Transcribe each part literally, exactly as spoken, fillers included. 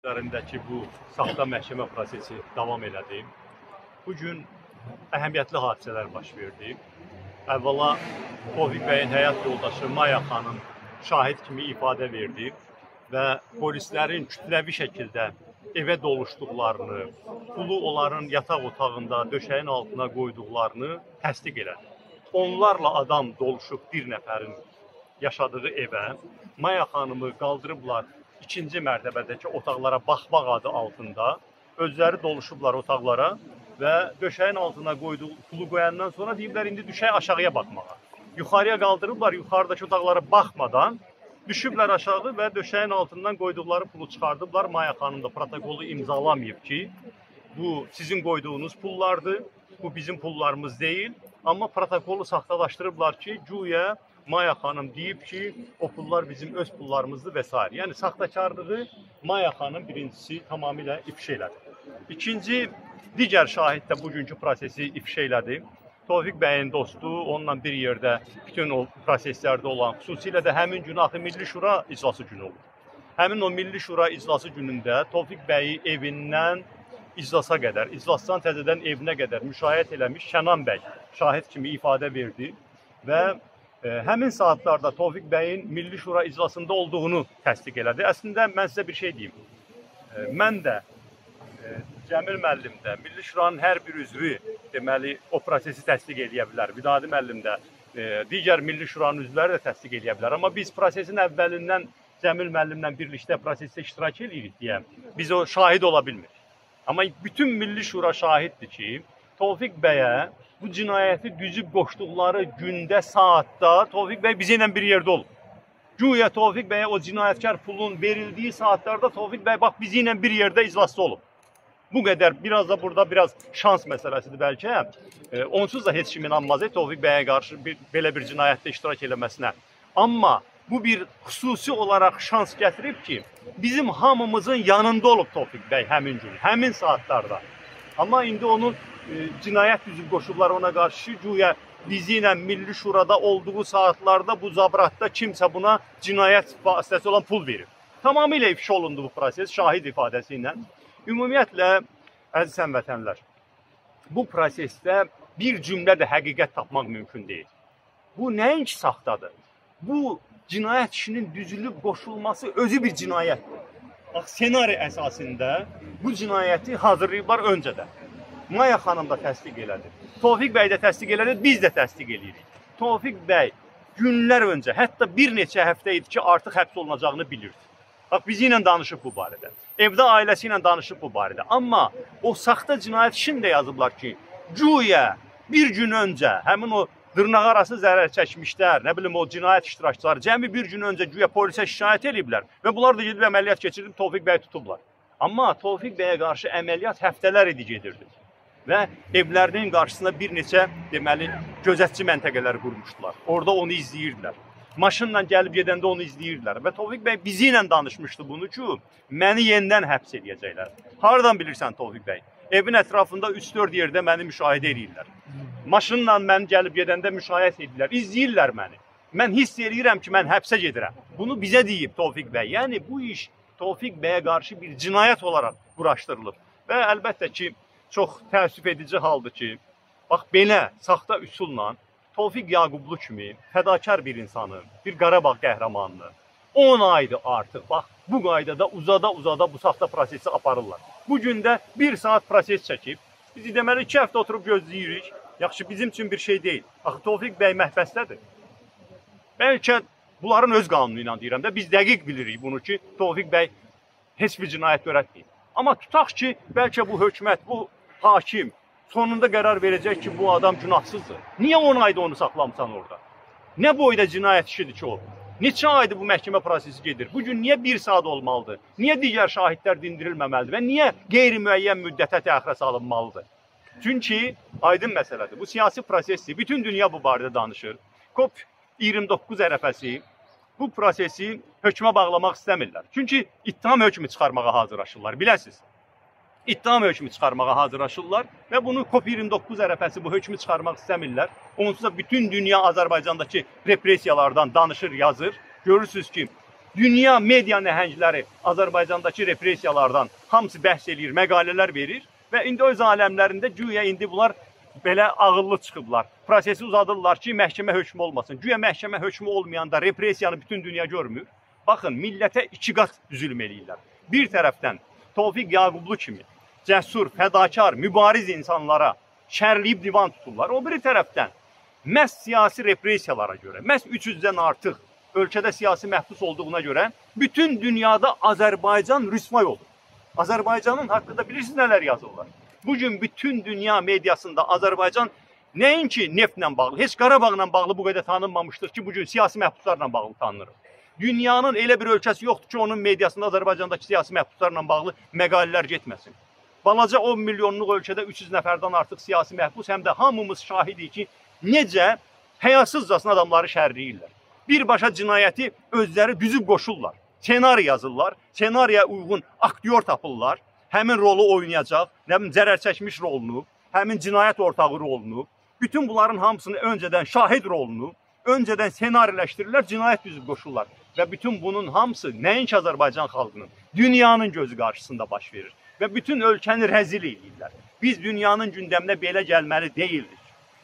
üzərindəki bu saxta məhkəmə prosesi davam elədi. Bugün əhəmiyyətli hadisələr baş verdi. Əvvəla Tofiq bəyin həyat yoldaşı Maya xanım şahid kimi ifadə verdi və polislərin kütləvi şəkildə evə doluşduqlarını, pulu onların yataq otağında, döşəyin altına qoyduqlarını təsdiq elədi. Onlarla adam doluşub bir nəfərin yaşadığı evə Maya xanımı qaldırıblar ikinci mərtəbədəki otaqlara baxmaq adı altında. Özləri doluşublar otaqlara və döşəyin altına qoyduğu pulu qoyandan sonra deyiblər, indi düşək aşağıya baxmağa. Yuxarıya qaldırıblar, yuxarıdakı otaqlara baxmadan düşüblər aşağı və döşəyin altından qoyduqları pulu çıxardıblar. Maya xanım da protokolu imzalamayıb ki, bu sizin qoyduğunuz pullardır, bu bizim pullarımız deyil. Amma protokolu saxtalaşdırıblar ki, güya Maya xanım deyib ki, o pullar bizim öz pullarımızdır və s. Yəni, saxtakarlığı Maya xanım birincisi tamamilə ifşa elədi. İkinci, digər şahid də bugünkü prosesi ifşa elədi. Tofiq bəyin dostu, onunla bir yerdə bütün o proseslərdə olan, xüsusilə də həmin gün axı Milli Şura iclası günü olur. Həmin o Milli Şura iclası günündə Tofiq bəyi evindən iclasa qədər, iclasdan təzədən evinə qədər müşahidə eləmiş Kənan bəy şahid kimi ifadə verdi və e, həmin saatlarda Tofiq bəyin Milli Şura iclasında olduğunu təsdiq elədi. Əslində mən sizə bir şey deyim. E, mən də e, Cəmil müəllim də, Milli Şuranın hər bir üzvü deməli o prosesi təsdiq edə bilər. Vidadi müəllim də, e, digər Milli Şuranın üzvləri də təsdiq edə bilər. Amma biz prosesin əvvəlindən Cəmil müəllimlə birlikdə prosesdə iştirak edirik deyə biz o şahid ola bilmirik. Amma bütün Milli Şura şahiddir ki, Tofiq bəyə bu cinayəti düzüb qoşduqları gündə, saatda Tofiq bəy bizi ilə bir yerdə olub. Güya Tofiq bəyə o cinayətkar pulun verildiyi saatlarda Tofiq bəy bax bizi ilə bir yerdə iclasda olub. Bu qədər, biraz da burada biraz şans məsələsidir bəlkə. E, onsuz da heç kim inanmaz e, Tofiq bəyə qarşı bir, belə bir cinayətdə iştirak eləməsinə. Amma bu bir xüsusi olaraq şans gətirib ki, bizim hamımızın yanında olub Tofiq bəy həmin gün, həmin saatlarda. Amma indi onun e, cinayət düzüb qoşublar ona qarşı, güya bizi ilə Milli Şurada olduğu saatlarda bu zabratda kimsə buna cinayət vasitəsi olan pul verir. Tamamilə ifşa olundu bu proses, şahid ifadəsi ilə. Ümumiyyətlə, əziz həmvətənlər, bu prosesdə bir cümlə də həqiqət tapmaq mümkün deyil. Bu nəinki saxtadır. Bu cinayət işinin düzülüb qoşulması özü bir cinayətdir. Bax, senari əsasında bu cinayəti hazırlayıblar öncədə. Maya xanım da təsdiq elədi. Tofiq bəy də təsdiq elədi, biz də təsdiq eləyirik. Tofiq bəy günlər öncə, hətta bir neçə həftə idi ki, artıq həbs olunacağını bilirdi. Bax, bizi ilə danışıb bu barədə. Evdə ailəsi ilə danışıb bu barədə. Amma o saxta cinayət işini də yazıblar ki, güya bir gün öncə həmin o dırnaq arası zərər çəkmişlər, nə bilim o cinayət iştirakçıları cəmi bir gün öncə güya polisə şikayət ediblər və bunlar da gedib əməliyyat keçirib Tofiq bəyi tutublar. Amma Tofiq bəyə qarşı əməliyyat həftələr idi gedirdi və evlərinin qarşısında bir neçə deməli gözətçi məntəqələri qurmuşdular. Orada onu izləyirdilər. Maşınla gəlib gedəndə onu izləyirdilər və Tofiq bəy bizi ilə danışmışdı bunu ki, məni yenidən həbs edəcəklər. Hardan bilirsən Tofiq bəy? Evin ətrafında üç dörd yerdə məni müşahidə edirlər. Maşınla məni gəlib gedəndə müşahidə edirlər, izləyirlər məni. Mən hiss edirəm ki, mən həbsə gedirəm. Bunu bizə deyib Tofiq bəy. Yəni bu iş Tofiq bəyə qarşı bir cinayət olaraq quraşdırılıb. Və əlbəttə ki, çox təəssüf edici haldır ki, bax belə saxta üsulla Tofiq Yaqublu kimi fədakar bir insanı, bir Qarabağ qəhrəmanını on aydır artıq, bax, bu qaydada uzada-uzada bu saxta prosesi aparırlar. Bugün də bir saat proses çəkib, biz deməli iki həftə oturub gözləyirik. Yaxşı, bizim üçün bir şey deyil. Axı, Tofiq bəy məhbəsdədir. Bəlkə bunların öz qanunu ilə deyirəm də, biz dəqiq bilirik bunu ki, Tofiq bəy heç bir cinayət törətməyib. Amma tutaq ki, bəlkə bu hökumət, bu hakim sonunda qərar verəcək ki, bu adam günahsızdır. Niyə on ayda onu saxlamısan orada? Nə boyda cinayət işidir ki o? Neçə aydır bu məhkəmə prosesi gedir? Bugün niyə bir saat olmalıdır? Niyə digər şahidlər dindirilməməlidir? Və niyə qeyri-müəyyən müddətə təxirə salınmalıdır? Çünki aydın məsələdir. Bu siyasi prosesdir. Bütün dünya bu barədə danışır. COP iyirmi doqquz ərəfəsi bu prosesi hökmə bağlamaq istəmirlər. Çünki ittiham hökmü çıxarmağa hazırlaşırlar, biləsiniz. İttiham hökmü çıxarmağa hazırlaşırlar və bunu COP iyirmi doqquz ərəfəsi bu hökmü çıxarmaq istəmirlər. Onsuz da bütün dünya Azərbaycandakı repressiyalardan danışır, yazır. Görürsünüz ki, Dünya media nəhəngləri Azərbaycandakı repressiyalardan hamısı bəhs eləyir, məqalələr verir və indi öz aləmlərində güya indi bunlar belə ağıllı çıxıblar. Prosesi uzadırlar ki, məhkəmə hökmü olmasın. Güya məhkəmə hökmü olmayanda repressiyanı bütün dünya görmür. Baxın, millətə iki qat zülm eləyirlər. Bir tərəfdən Tofiq Yaqublu kimi cəsur, fədakar, mübariz insanlara şərliyib divan tuturlar. O biri tərəfdən məhz siyasi repressiyalara görə, məhz üç yüzdən artıq ölkədə siyasi məhbus olduğuna görə bütün dünyada Azərbaycan rüsvay olur. Azərbaycanın haqqında bilirsiniz nələr yazırlar? Bugün bütün dünya mediasında Azərbaycan nəinki neftlə bağlı, heç Qarabağla bağlı bu qədər tanınmamışdır ki, bugün siyasi məhbuslarla bağlı tanınır. Dünyanın elə bir ölkəsi yoxdur ki, onun mediasında Azərbaycandakı siyasi məhbuslarla bağlı məqalələr getməsin. Balaca on milyonluq ölkədə üç yüz nəfərdən artıq siyasi məhbus, həm də hamımız şahidik ki, necə həyasızcasına adamları şərləyirlər. Birbaşa cinayəti özləri düzüb qoşurlar. Senari yazırlar, senariyə uyğun aktyor tapırlar, həmin rolu oynayacaq, həmin zərər çəkmiş rolunu, həmin cinayət ortağı rolunu, bütün bunların hamısını öncədən şahid rolunu, öncədən senariləşdirirlər, cinayət düzüb qoşurlar. Və bütün bunun hamısı nəinki Azərbaycan xalqının, dünyanın gözü qarşısında baş verir. Və bütün ölkəni rəzil edirlər. Biz dünyanın gündəminə belə gəlməli deyildik.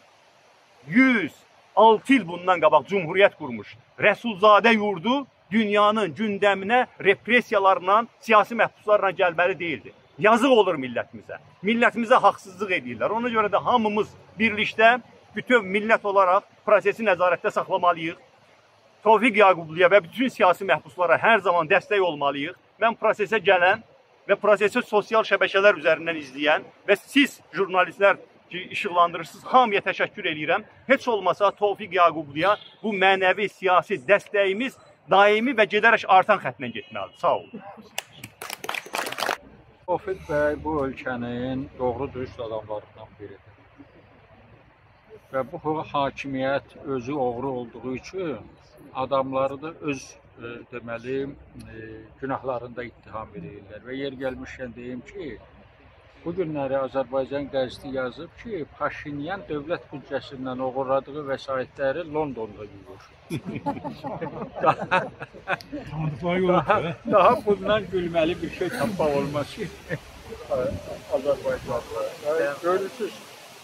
yüz altı il bundan qabaq Cumhuriyyət qurmuş Rəsulzadə yurdu dünyanın gündəminə repressiyalarla, siyasi məhbuslarla gəlməli deyildi. Yazıq olur millətimizə. Millətimizə haqsızlıq edirlər. Ona görə də hamımız birlikdə bütün millət olaraq prosesi nəzarətdə saxlamalıyıq. Tofiq Yaqubluya və bütün siyasi məhbuslara hər zaman dəstək olmalıyıq. Mən prosesə gələn və prosesi sosial şəbəkələr üzərindən izləyən və siz jurnalistlər ki, işıqlandırırsınız, hamıya təşəkkür edirəm. Heç olmasa Tofiq Yaqubluya bu mənəvi siyasi dəstəyimiz daimi və gedərək artan xətlə getməlidir. Sağ olun. Tofiq bəy bu ölkənin doğru dürüst adamlarından biridir. Və bu hakimiyyət özü oğru olduğu üçün adamları da öz e, deməli e, günahlarında ittiham edirlər. Və yer gəlmişkən deyim ki, bu günləri Azərbaycan qəzeti yazıb ki, Paşinyan dövlət büdcəsindən oğurladığı vəsaitləri Londonda yuyur. daha, daha, daha bundan gülməli bir şey tapmaq olmaz ki, Azərbaycanda. Görürsünüz.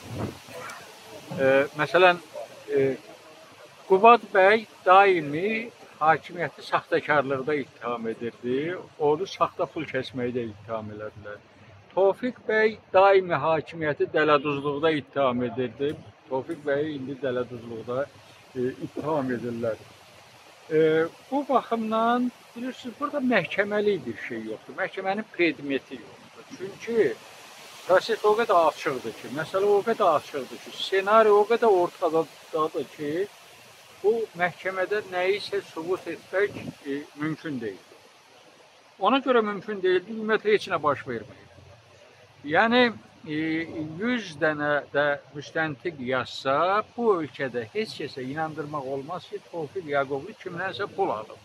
E, məsələn, e, Qubad bəy daimi hakimiyyəti saxtakarlıqda ittiham edirdi, onu saxta pul kəsməkdə ittiham elədilər. Tofiq bəy daimi hakimiyyəti dələduzluqda ittiham edirdi. Tofiq bəyi indi dələduzluqda e, ittiham edirlər. E, bu baxımdan bilirsiniz, burada məhkəməli bir şey yoxdur. Məhkəmənin predmeti yoxdur. Çünki proses o qədər açıqdır ki, məsələ o qədər açıqdır ki, senari o qədər ortadadır ki, bu məhkəmədə nəyisə sübut etmək e, mümkün deyil. Ona görə mümkün deyildi, ümumiyyətlə heç nə baş verməyir. Yəni, e, yüz dənə də müstəntiq yazsa, bu ölkədə heç kəsə inandırmaq olmaz ki, Tofiq Yaqublu kimdənsə pul alıb.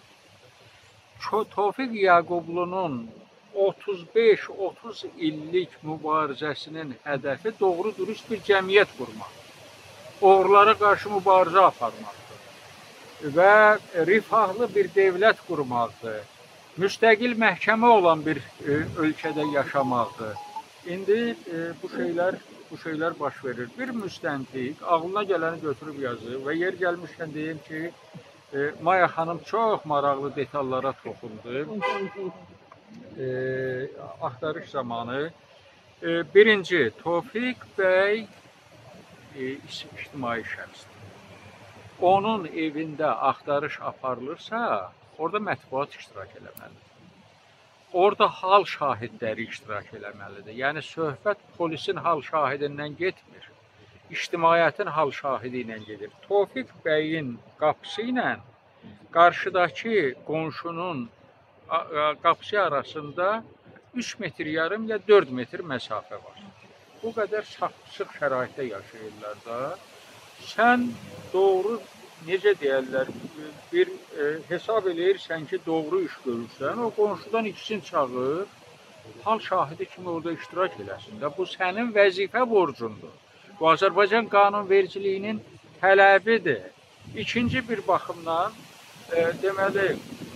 Tofiq Yaqublunun otuz beş otuz illik mübarizəsinin hədəfi doğru dürüst bir cəmiyyət qurmaq, oğrulara qarşı mübarizə aparmaqdır və rifahlı bir dövlət qurmaqdır, müstəqil məhkəmə olan bir e, ölkədə yaşamaqdır. İndi e, bu şeylər bu şeylər baş verir. Bir müstəntiq ağlına gələni götürüb yazır və yer gəlmişkən deyim ki, e, Maya xanım çox maraqlı detallara toxundu. E, axtarış zamanı e, birinci, Tofiq bəy e, ictimai şəxsdir. Onun evində axtarış aparılırsa, orada mətbuat iştirak eləməlidir. Orada hal şahidləri iştirak eləməlidir. Yəni, söhbət polisin hal şahidindən getmir, ictimaiyyətin hal şahidi ilə gedir. Tofiq bəyin qapısı ilə qarşıdakı qonşunun qapısı arasında üç metr yarım ya dörd metr məsafə var. Bu qədər sıx şəraitdə yaşayırlar da. Sən doğru, necə deyərlər, bir e, hesab eləyirsən ki, doğru iş görürsən, o qonşudan ikisini çağır, hal şahidi kimi orada iştirak eləsin də. Bu sənin vəzifə borcundur. Bu Azərbaycan qanunvericiliyinin tələbidir. İkinci bir baxımdan, e, deməli,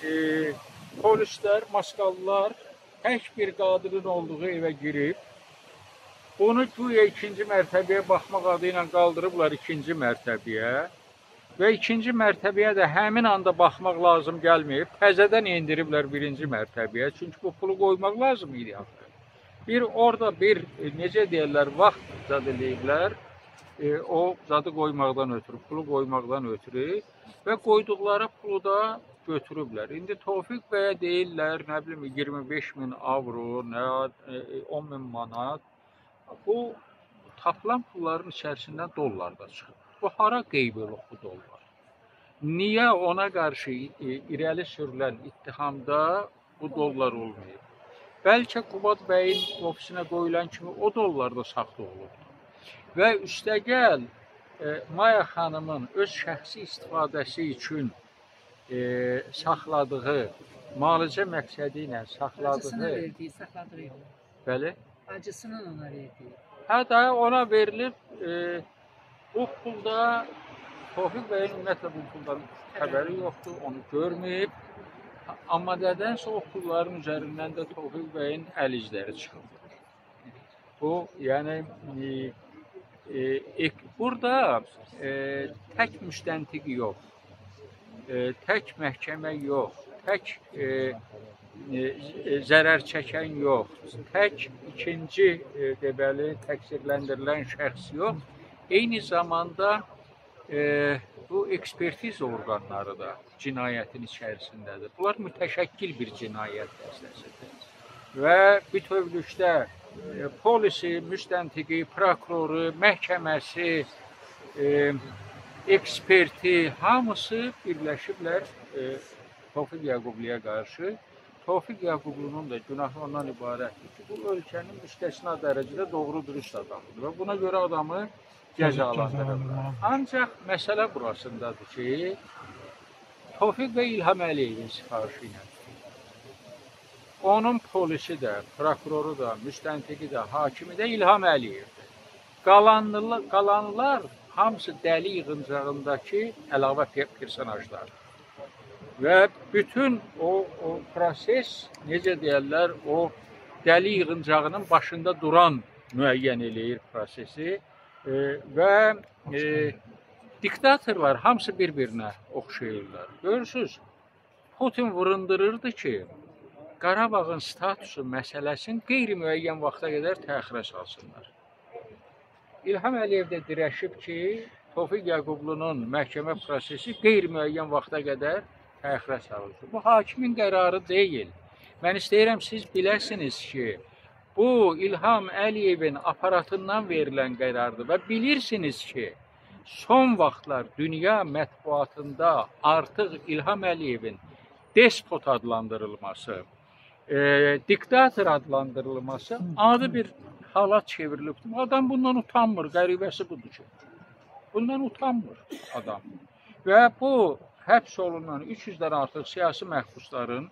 e, polislər, maskalılar tək bir qadının olduğu evə girib, onu güya ikinci mərtəbəyə baxmaq adı ilə qaldırıblar ikinci mərtəbəyə və ikinci mərtəbəyə də həmin anda baxmaq lazım gəlməyib, təzədən indiriblər birinci mərtəbəyə, çünki bu pulu qoymaq lazım idi axı. Bir orada bir, necə deyirlər, vaxt zad eləyiblər, e, o zadı qoymaqdan ötürü, pulu qoymaqdan ötürü və qoyduqları pulu da götürüblər. İndi Tofiq bəyə deyirlər, nə bilim, iyirmi beş min avro, nə, on min manat. Bu tapılan pulların içərisindən dollar da çıxıb. Bu hara qeyb olub bu dollar? Niyə ona qarşı irəli sürülən ittihamda bu dollar olmayıb? Bəlkə Qubad bəyin ofisinə qoyulan kimi o dollar da saxta olubdu. Və üstəgəl e, Maya xanımın öz şəxsi istifadəsi üçün e, saxladığı, malicə məqsədi ilə saxladığı... Acısına verdiyi, saxladığı yox. Bəli? Acısının ona verdiyi. Hə də ona verilib, e, bu pulda Tofiq bəyin ümumiyyətlə bu puldan xəbəri yoxdur, onu görməyib. Amma nədənsə o pulların üzərindən də Tofiq bəyin əl izləri çıxıb. Bu, yəni, e, e, burada e, tək müstəntiq yox, e, tək məhkəmə yox, tək e, e, zərər çəkən yox, tək ikinci e, deməli, təqsirləndirilən şəxs yox, eyni zamanda e, bu ekspertiz orqanları da cinayətin içərisindədir. Bunlar mütəşəkkil bir cinayət dəstəsidir. Və bütövlükdə e, polisi, müstəntiqi, prokuroru, məhkəməsi, e, eksperti hamısı birləşiblər e, Tofiq Yaqubluya qarşı. Tofiq Yaqublunun da günahı ondan ibarətdir ki, bu ölkənin müstəsna dərəcədə doğru dürüst adamıdır və buna görə adamı cəzalandırırlar. Ancaq məsələ burasındadır ki, Tofiq və İlham Əliyevin sifarişi ilə onun polisi də, prokuroru da, müstəntiqi də, hakimi də İlham Əliyevdir. Qalanlar, qalanlar hamısı dəli yığıncağındakı əlavə personajlardır. Və bütün o, o proses, necə deyərlər, o dəli yığıncağının başında duran müəyyən eləyir prosesi e, və e, diktatorlar hamısı bir-birinə oxşayırlar. Görürsünüz, Putin vurundururdu ki, Qarabağın statusu məsələsini qeyri-müəyyən vaxta qədər təxirə salsınlar. İlham Əliyev də dirəşib ki, Tofiq Yaqublunun məhkəmə prosesi qeyri-müəyyən vaxta qədər təxirə salınır. Bu hakimin qərarı deyil. Mən istəyirəm siz biləsiniz ki, bu İlham Əliyevin aparatından verilən qərardır və bilirsiniz ki, son vaxtlar dünya mətbuatında artıq İlham Əliyevin despot adlandırılması, e, diktator adlandırılması adı bir hala çevrilibdir. Adam bundan utanmır, qəribəsi budur ki. Bundan utanmır adam. Və bu həbs olunan üç yüzdən artıq siyasi məhbusların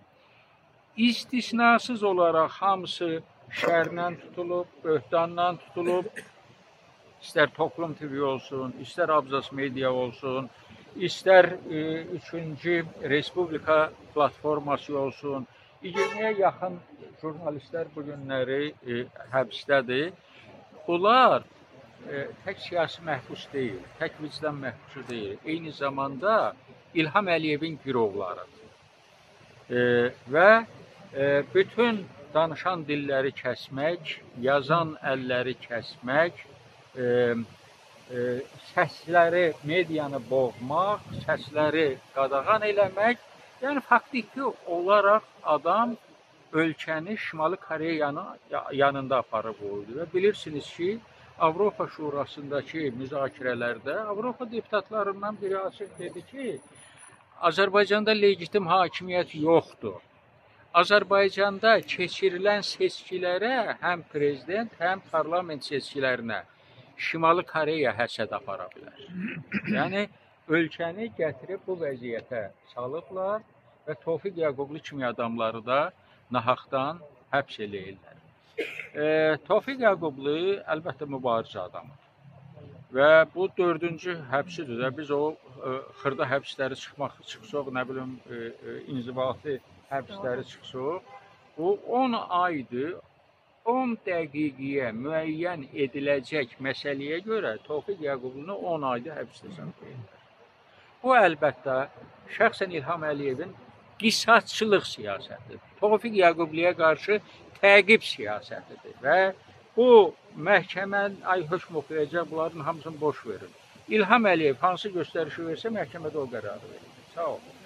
istisnasız olaraq hamısı şərlə tutulub, böhtanla tutulub, İstər Toplum T V olsun, istər Abzas Media olsun, istər e, üçüncü Respublika platforması olsun, iyirmiyə yaxın jurnalistlər bu günləri e, həbsdədir. Bunlar e, tək siyasi məhbus deyil, tək vicdan məhbusu deyil, eyni zamanda İlham Əliyevin girovlarıdır. E, və e, bütün danışan dilləri kəsmək, yazan əlləri kəsmək, E, e, səsləri, medianı boğmaq, səsləri qadağan eləmək, yəni faktiki olaraq adam ölkəni Şimali Koreyanın yanında aparıb qoydu. Və bilirsiniz ki, Avropa Şurasındakı müzakirələrdə Avropa deputatlarından biri açıq dedi ki, Azərbaycanda legitim hakimiyyət yoxdur. Azərbaycanda keçirilən seçkilərə həm prezident, həm parlament seçkilərinə Şimali Koreya həsəd apara bilər. Yəni, ölkəni gətirib bu vəziyyətə salıblar və Tofiq Yaqublu kimi adamları da nahaqdan həbs eləyirlər. E, Tofiq Yaqublu əlbəttə mübarizə adamıdır. və bu dördüncü həbsidir də. Biz o ə, xırda həbsləri çıxmaq çıxsaq, nə bilim, ə, ə, inzibati həbsləri çıxsaq, bu on aydır. on dəqiqəyə müəyyən ediləcək məsələyə görə Tofiq Yaqublu on ayda həbsdə saxlayırlar. Bu əlbəttə şəxsən İlham Əliyevin qisasçılıq siyasətidir. Tofiq Yaqubluya qarşı təqib siyasətidir və bu məhkəmənin ay hökm oxuyacaq, bunların hamısını boş verin. İlham Əliyev hansı göstərişi versə məhkəmədə o qərarı verir. Sağ olun.